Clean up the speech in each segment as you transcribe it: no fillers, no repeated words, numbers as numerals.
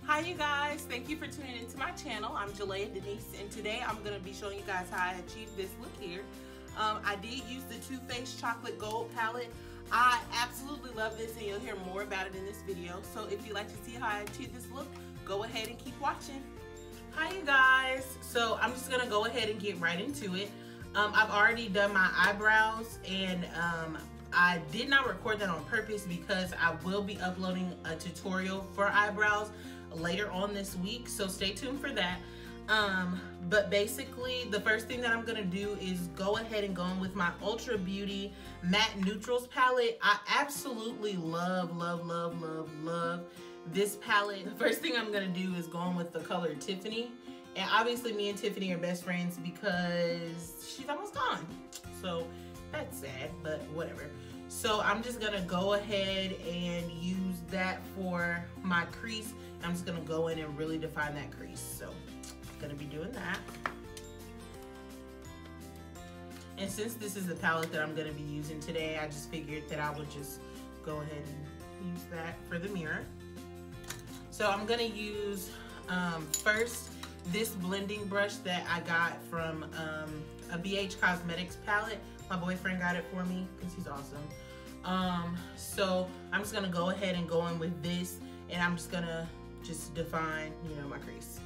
Hi you guys, thank you for tuning into my channel. I'm Jalea Denise, and today I'm going to be showing you guys how I achieved this look here. I did use the Too Faced Chocolate Gold palette. I absolutely love this, and you'll hear more about it in this video. So if you'd like to see how I achieved this look, go ahead and keep watching. Hi you guys, so I'm just going to go ahead and get right into it. I've already done my eyebrows, and I did not record that on purpose because I will be uploading a tutorial for eyebrows later on this week, so stay tuned for that. But basically the first thing that I'm gonna do is go ahead and go in with my Ultra Beauty Matte Neutrals palette. I absolutely love this palette. The first thing I'm gonna do is go in with the color Tiffany, and obviously me and Tiffany are best friends because she's almost gone, so that's sad, but whatever. So I'm just gonna go ahead and use that for my crease. I'm just gonna go in and really define that crease. So I'm gonna be doing that. And since this is the palette that I'm gonna be using today, I just figured that I would just go ahead and use that for the mirror. So I'm gonna use first this blending brush that I got from a BH Cosmetics palette. My boyfriend got it for me because he's awesome. So I'm just gonna go ahead and go in with this, and I'm just gonna define, you know, my crease.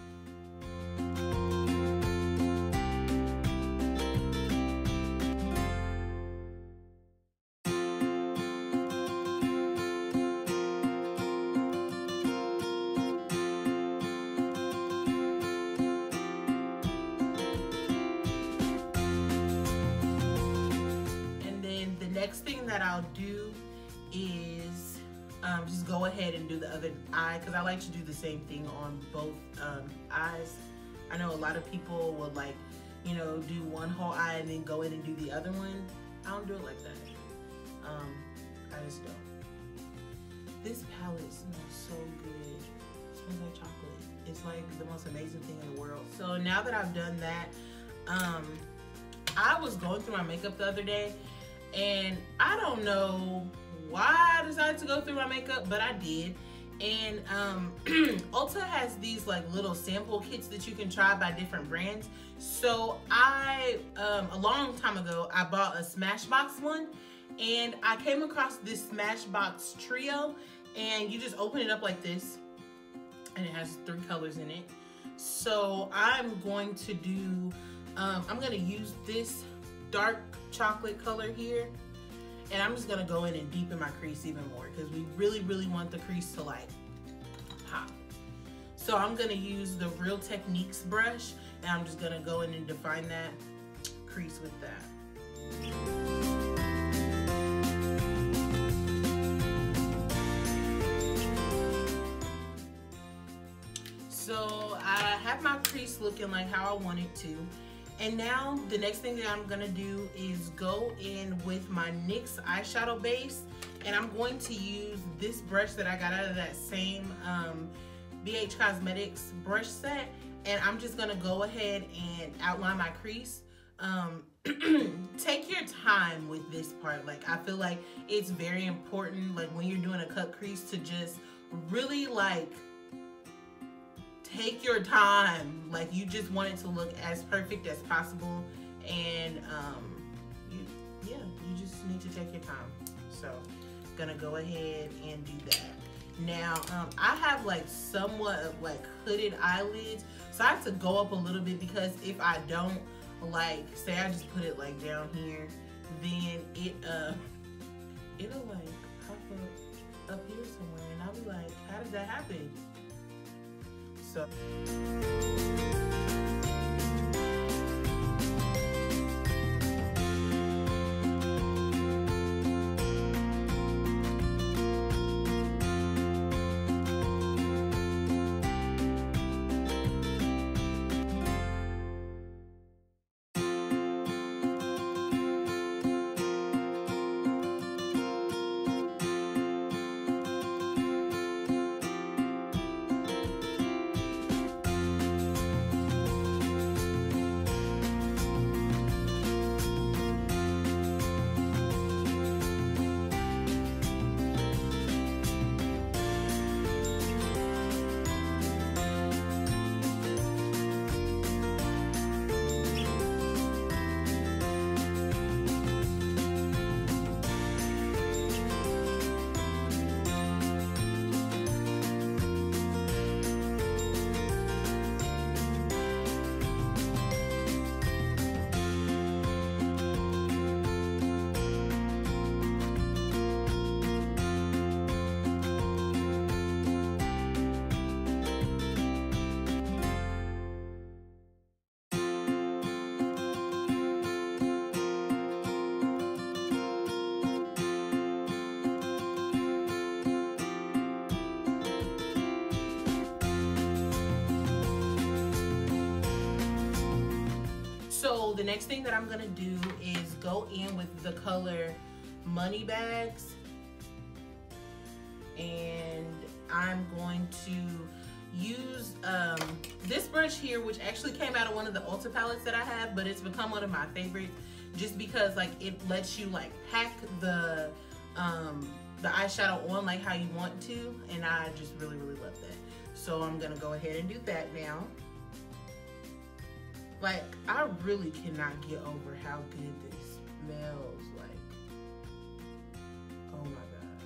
Next thing that I'll do is just go ahead and do the other eye, because I like to do the same thing on both eyes. I know a lot of people will, like, you know, do one whole eye and then go in and do the other one. I don't do it like that. I just don't. This palette smells so good. It smells like chocolate. It's like the most amazing thing in the world. So now that I've done that, I was going through my makeup the other day, and I don't know why I decided to go through my makeup, but I did. And Ulta has these like little sample kits that you can try by different brands. So I, a long time ago, I bought a Smashbox one, and I came across this Smashbox Trio, and you just open it up like this, and it has 3 colors in it. So I'm going to do, I'm gonna use this dark chocolate color here, and I'm just gonna go in and deepen my crease even more because we really want the crease to like pop. So I'm gonna use the Real Techniques brush, and I'm just gonna go in and define that crease with that. So I have my crease looking like how I want it to. And now the next thing that I'm gonna do is go in with my NYX eyeshadow base, and I'm going to use this brush that I got out of that same BH Cosmetics brush set, and I'm just gonna go ahead and outline my crease. Take your time with this part. Like, I feel like it's very important, like when you're doing a cut crease, to just really like take your time. Like, you just want it to look as perfect as possible, and you just need to take your time. So I'm gonna go ahead and do that. Now I have like somewhat of like hooded eyelids, so I have to go up a little bit, because if I don't, like, say I just put it like down here, then it'll like pop up here somewhere, and I'll be like, how did that happen? So So the next thing that I'm gonna do is go in with the color Money Bags, and I'm going to use this brush here, which actually came out of one of the Ulta palettes that I have, but it's become one of my favorites just because like it lets you like pack the eyeshadow on like how you want to, and I just really love that. So I'm gonna go ahead and do that now. Like, I really cannot get over how good this smells. Like, oh my God.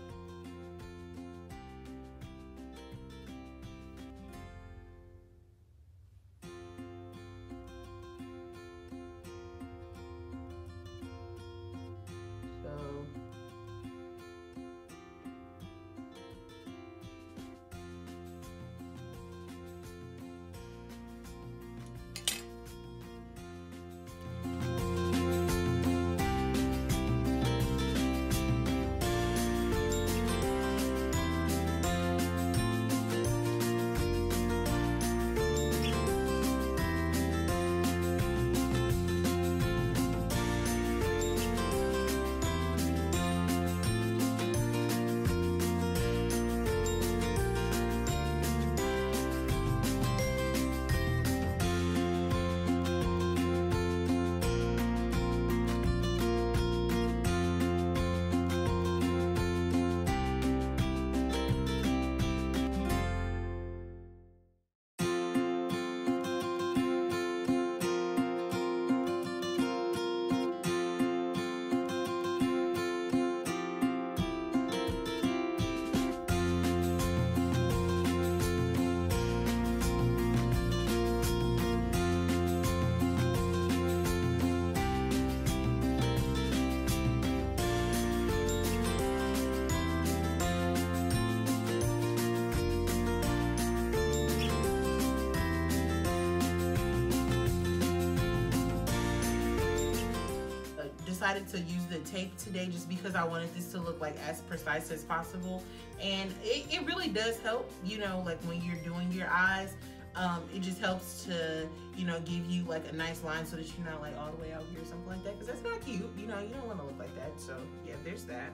Decided to use the tape today just because I wanted this to look like as precise as possible, and it really does help, you know, like when you're doing your eyes. It just helps to, you know, give you like a nice line so that you're not like all the way out here or something like that, because that's not cute, you know, you don't want to look like that. So yeah, there's that.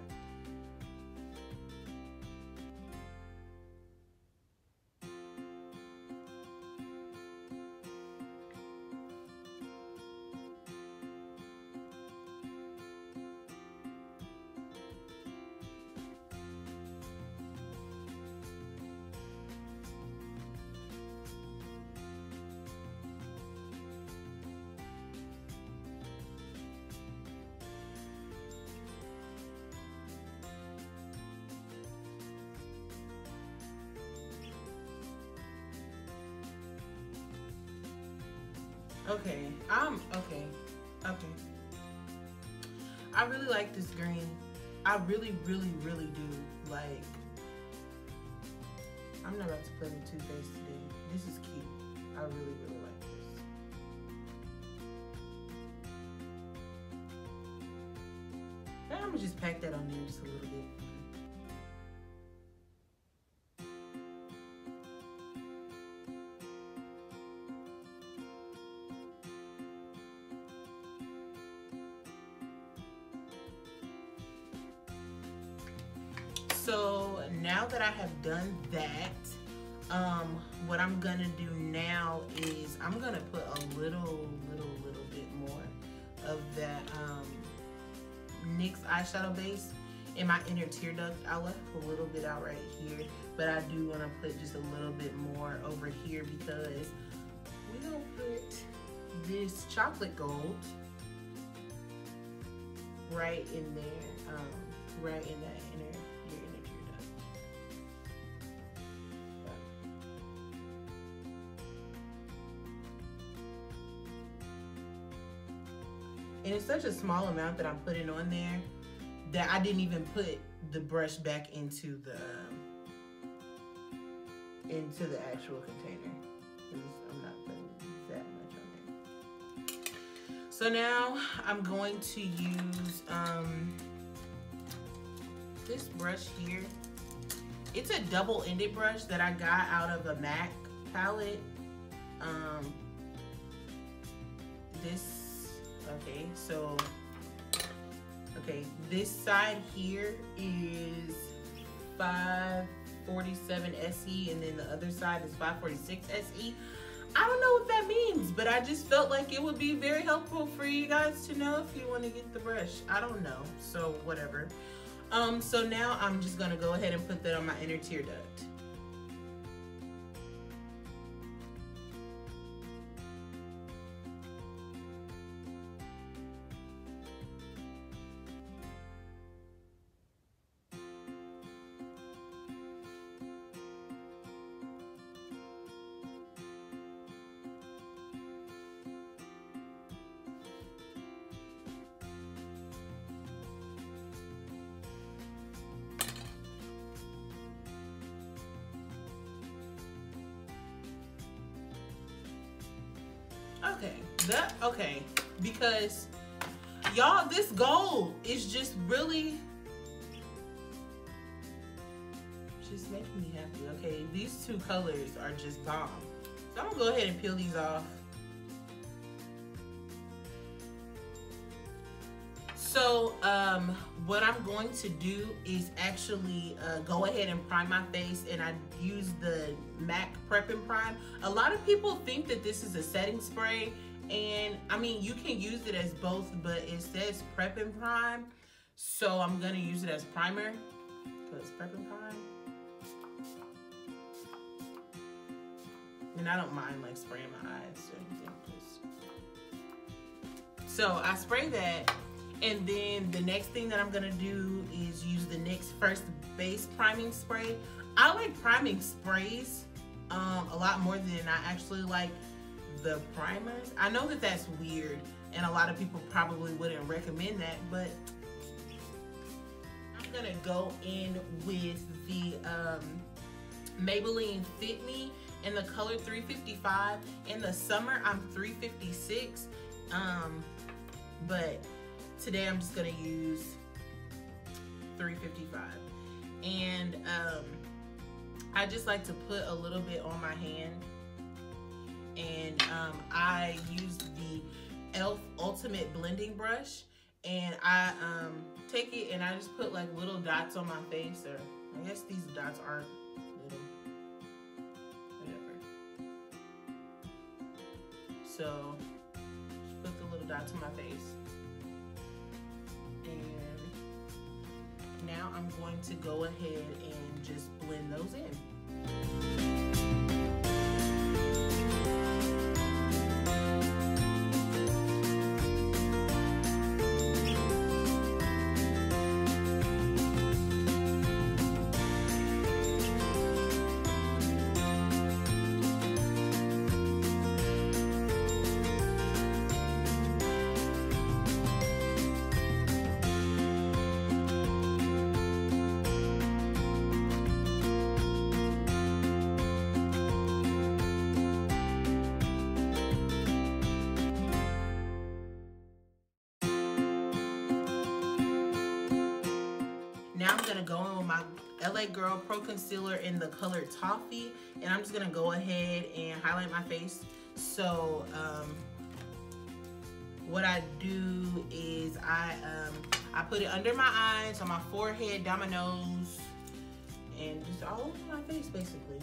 Okay, okay. I really like this green. I really do. Like, I'm not about to play with Too Faced today. This is cute. I really like this. Now I'm gonna just pack that on there just a little bit. So now that I have done that, what I'm gonna do now is I'm gonna put a little bit more of that NYX eyeshadow base in my inner tear duct. I left a little bit out right here, but I do want to put just a little bit more over here because we're gonna put this chocolate gold right in there, right in that inner tear duct. And it's such a small amount that I'm putting on there that I didn't even put the brush back into the actual container. I'm not putting that much on there. So now I'm going to use this brush here. It's a double-ended brush that I got out of a MAC palette. This Okay, so, okay, this side here is 547 SE, and then the other side is 546 SE. I don't know what that means, but I just felt like it would be very helpful for you guys to know if you want to get the brush. I don't know, so whatever. So now I'm just gonna go ahead and put that on my inner tear duct. Okay, because y'all, this gold is just really just making me happy. Okay, these two colors are just bomb. So I'm gonna go ahead and peel these off. So what I'm going to do is actually go ahead and prime my face, and I use the MAC Prep and Prime. A lot of people think that this is a setting spray, and I mean, you can use it as both, but it says Prep and Prime, so I'm gonna use it as primer, because Prep and Prime. And I don't mind like spraying my eyes or anything. So I spray that, and then the next thing that I'm gonna do is use the NYX First Base Priming Spray. I like priming sprays a lot more than I actually like the primers. I know that that's weird, and a lot of people probably wouldn't recommend that, but I'm gonna go in with the Maybelline Fit Me in the color 355. In the summer, I'm 356, but today I'm just gonna use 355. And I just like to put a little bit on my hand, and I used the e.l.f. Ultimate Blending Brush, and I take it and I just put like little dots on my face, or I guess these dots aren't little, whatever. So just put the little dots on my face, and now I'm going to go ahead and just blend those in. Now I'm gonna go in with my LA Girl Pro Concealer in the color Toffee, and I'm just gonna go ahead and highlight my face. So what I do is I put it under my eyes, on my forehead, down my nose, and just all over my face basically.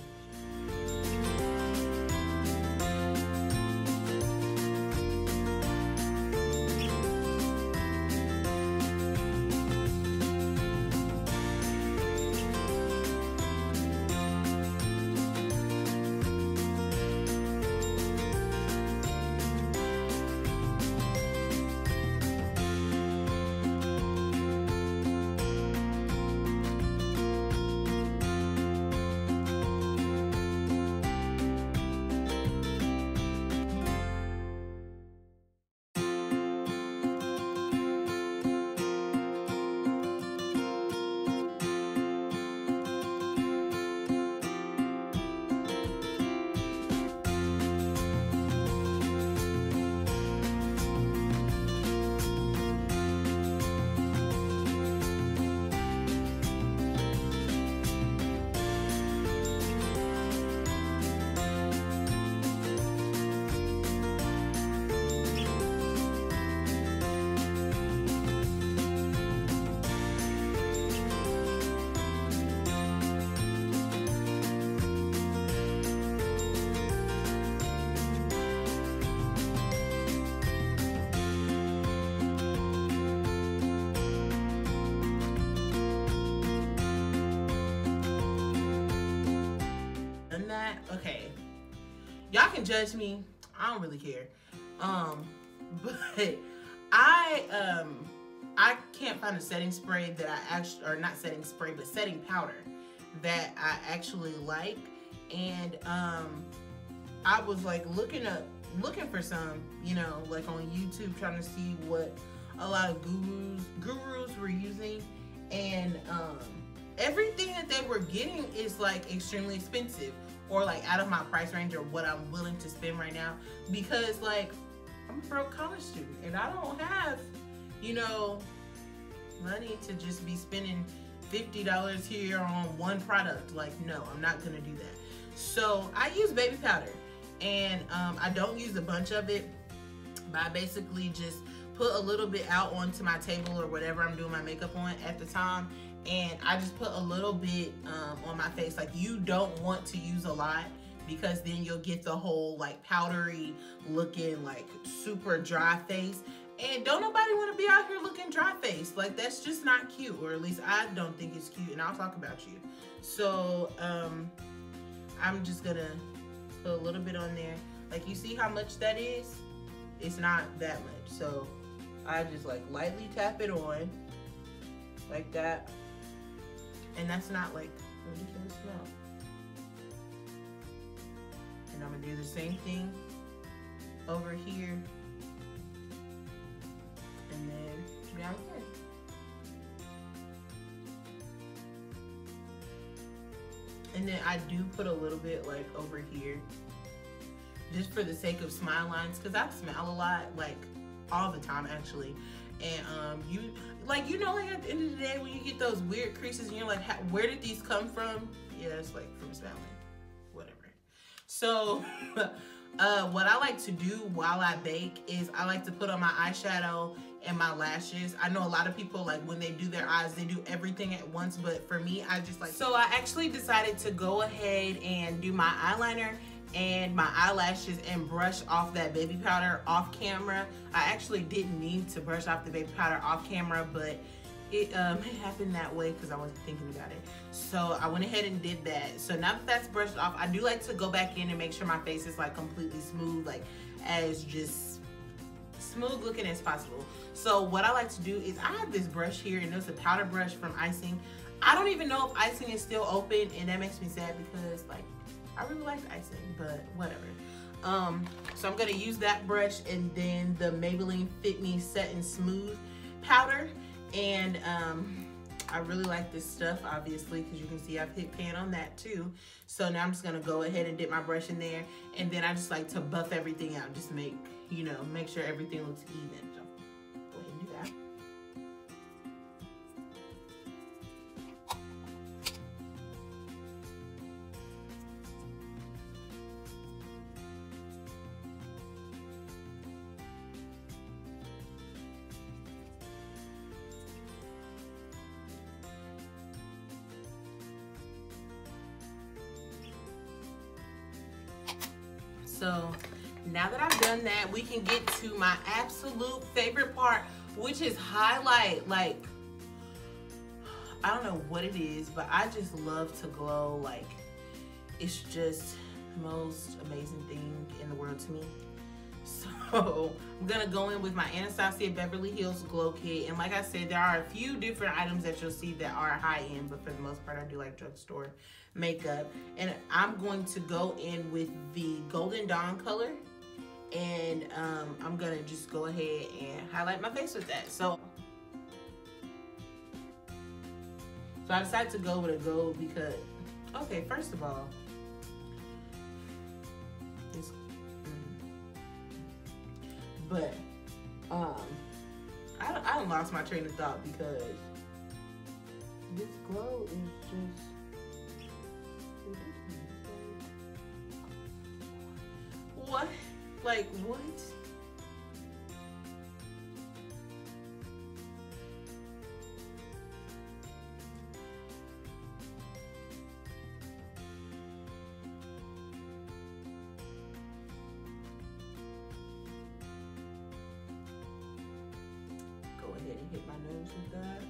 than that, okay, y'all can judge me. I don't really care. But I can't find a setting spray that I actually, or not setting spray, but setting powder that I actually like. And I was like looking for some, you know, like on YouTube, trying to see what a lot of gurus were using. And everything that they were getting is like extremely expensive, or like out of my price range, or what I'm willing to spend right now, because like I'm a broke college student and I don't have, you know, money to just be spending $50 here on one product. Like, no, I'm not gonna do that. So I use baby powder, and I don't use a bunch of it, but I basically just put a little bit out onto my table or whatever I'm doing my makeup on at the time, and I just put a little bit on my face. Like, you don't want to use a lot, because then you'll get the whole like powdery looking, like super dry face. And don't nobody want to be out here looking dry faced. Like, that's just not cute, or at least I don't think it's cute, and I'll talk about you. So I'm just gonna put a little bit on there. Like, you see how much that is? It's not that much. So I just like lightly tap it on like that, and that's not like ridiculous smell. And I'm gonna do the same thing over here, and then down here. And then I do put a little bit like over here, just for the sake of smile lines, because I smile a lot, like all the time actually. And you know, like at the end of the day, when you get those weird creases and you're like, where did these come from? Yeah, it's like from smiling, whatever. So what I like to do while I bake is I like to put on my eyeshadow and my lashes. I know a lot of people, like when they do their eyes, they do everything at once, but for me, I just like, so I actually decided to go ahead and do my eyeliner and my eyelashes and brush off that baby powder off camera. I actually didn't need to brush off the baby powder off camera, but it happened that way because I wasn't thinking about it. So I went ahead and did that. So now that that's brushed off, I do like to go back in and make sure my face is like completely smooth, like as just smooth looking as possible. So what I like to do is, I have this brush here, and it's a powder brush from Icing. I don't even know if Icing is still open, and that makes me sad because like I really like Icing, but whatever. So I'm gonna use that brush, and then the Maybelline Fit Me Set and Smooth powder. And I really like this stuff, obviously, because you can see I've hit pan on that too. So now I'm just gonna go ahead and dip my brush in there, and then I just like to buff everything out, just make, you know, make sure everything looks even. So go ahead and do that. So now that I've done that, we can get to my absolute favorite part, which is highlight. Like, I don't know what it is, but I just love to glow. Like, it's just the most amazing thing in the world to me. So I'm gonna go in with my Anastasia Beverly Hills Glow Kit. And like I said, there are a few different items that you'll see that are high end, but for the most part, I do like drugstore makeup. And I'm going to go in with the Golden Dawn color. And I'm gonna just go ahead and highlight my face with that. So I decided to go with a gold because, okay, first of all, it's, but I don't lost my train of thought because this glow is just what? Like, what? Go ahead and hit my nose with that.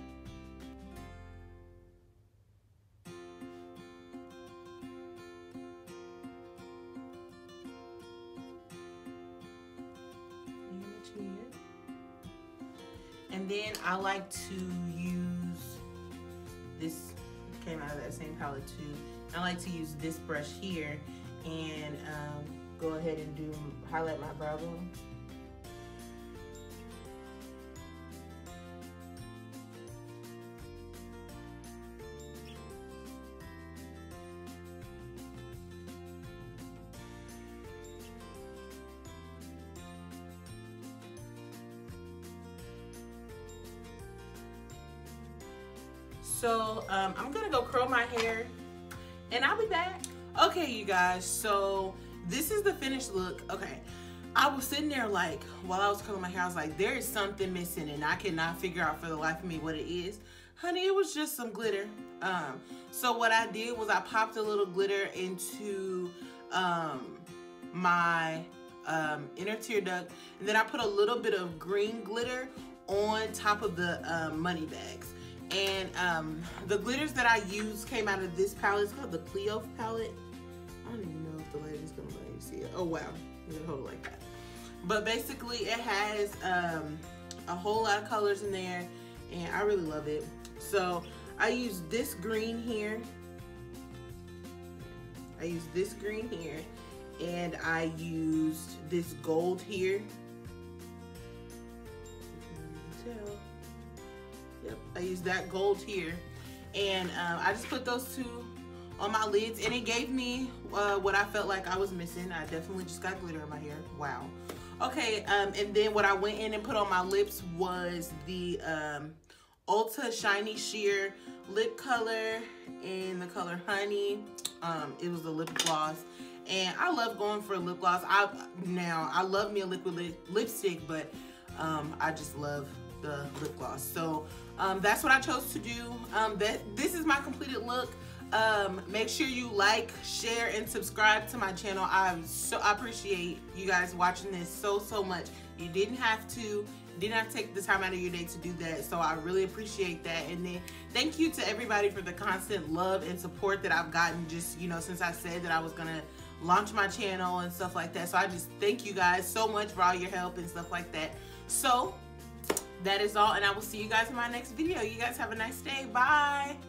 And then I like to use this, came out of that same palette too. I like to use this brush here and go ahead and highlight my brow bone. So I'm gonna go curl my hair and I'll be back. Okay, you guys, so this is the finished look. Okay, I was sitting there like, while I was curling my hair, I was like, there is something missing and I cannot figure out for the life of me what it is. Honey, it was just some glitter. So what I did was I popped a little glitter into my inner tear duct, and then I put a little bit of green glitter on top of the money bags. And the glitters that I used came out of this palette. It's called the Cleo palette. I don't even know if the lady's gonna let you see it. Oh wow, I'm gonna hold it like that. But basically it has a whole lot of colors in there and I really love it. So I used this green here. And I used this gold here. You can tell. Yep, I used that gold here, and I just put those two on my lids, and it gave me what I felt like I was missing. I definitely just got glitter in my hair. Wow. Okay, and then what I went in and put on my lips was the Ulta Shiny Sheer lip color in the color Honey. It was the lip gloss, and I love going for a lip gloss. I love me a liquid lipstick, but I just love the lip gloss. So that's what I chose to do. This is my completed look. Make sure you like, share, and subscribe to my channel. I appreciate you guys watching this so much. You didn't have to take the time out of your day to do that, so I really appreciate that. And then thank you to everybody for the constant love and support that I've gotten, just, you know, since I said that I was gonna launch my channel and stuff like that. So I just thank you guys so much for all your help and stuff like that. So that is all, and I will see you guys in my next video. You guys have a nice day. Bye.